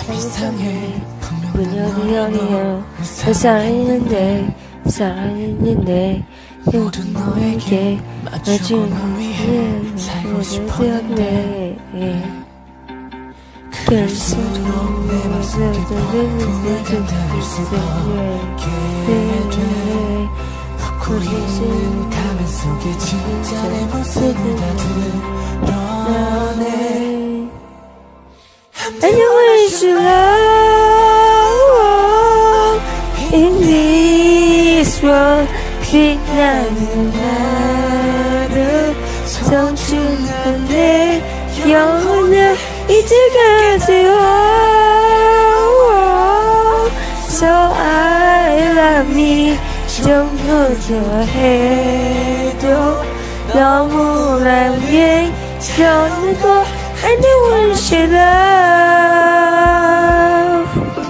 이상해 분명히 아니야 사랑했는데 모든 너에게 마주 너 위해 살고 싶었네 결승으로 내 맘속에 꿈을 간다를 수밖에 돼 웃고 있는 가면 속에 진짜 내 모습을 다 드러내 I know what you love in this world 빛나는 나를 성춘한 내 영혼을 이제까지 So I love me 좀 후회해도 너무나게 변하고 I know what you love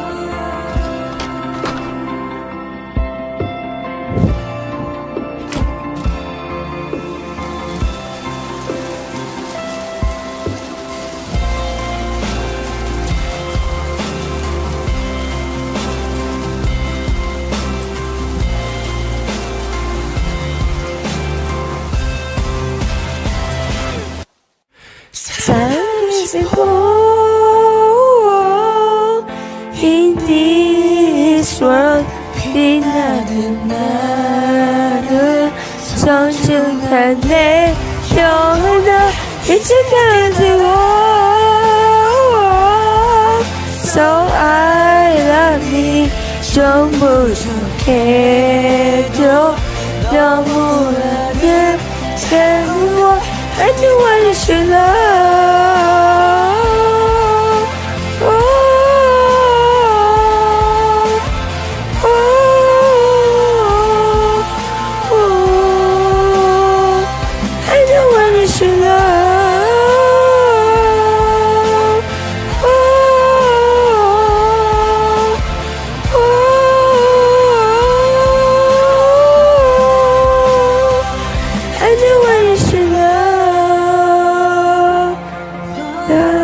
in this world 빛나는 나를 정중한 내 영혼을 이제까지 So I love me 좀 부족해도 너무나게 괴로워 I know what you should love I know what you should love I know what you should love